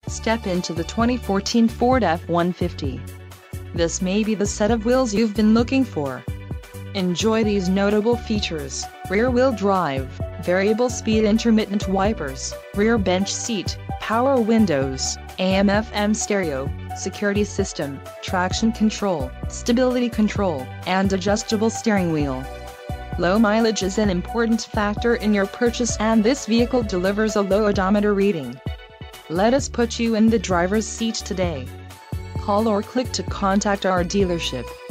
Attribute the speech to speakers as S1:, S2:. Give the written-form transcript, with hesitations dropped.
S1: Step into the 2014 Ford F-150. This may be the set of wheels you've been looking for. Enjoy these notable features: rear-wheel drive, variable speed intermittent wipers, rear bench seat, power windows, AM/FM stereo, security system, traction control, stability control, and adjustable steering wheel. Low mileage is an important factor in your purchase, and this vehicle delivers a low odometer reading. Let us put you in the driver's seat today. Call or click to contact our dealership.